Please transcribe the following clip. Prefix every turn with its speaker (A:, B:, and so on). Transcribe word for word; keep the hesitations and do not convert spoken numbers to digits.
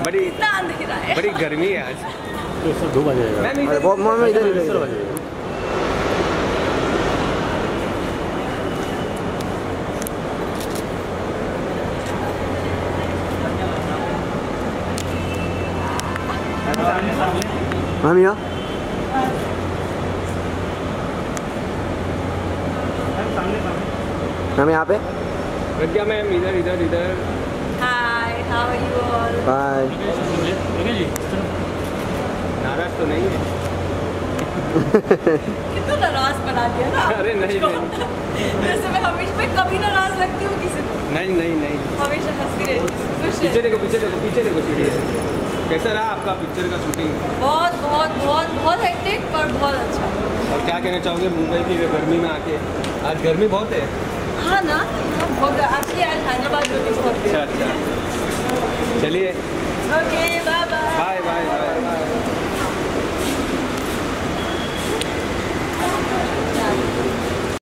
A: बड़ी
B: इतना अंधेरा है,
A: बड़ी गर्मी है आज।
C: तो सब धूप आ जाएगा।
A: मैम
C: अरे बहुत मैम इधर इधर इधर मैम यहाँ मैम यहाँ पे
A: प्रज्ञा मैम इधर इधर इधर।
B: Hi how are you all?
C: Bye.
A: नाराज तो नहीं है?
B: कितना नाराज बना दिया ना।
A: अरे नहीं नहीं
B: वैसे मैं हमेशा मैं कभी नाराज लगती हूँ किसी को,
A: नहीं नहीं नहीं।
B: हमेशा हंसती रहती हूँ, खुश
A: पीछे
B: रहती
A: देखो पीछे देखो पीछे देखो सीढ़ी है। कैसा रहा आपका पिक्चर का शूटिंग?
B: हूँ। बहुत बहुत बहुत बहुत हेक्टिक पर बहुत अच्छा।
A: और क्या कहना चाहोगे मुंबई की गर्मी में आके? आज गर्मी बहुत है।
B: हाँ ना, बहुत आपकी आज हैदराबाद में भी बहुत।
A: अच्छा अच्छा चलिए।
B: Okay bye.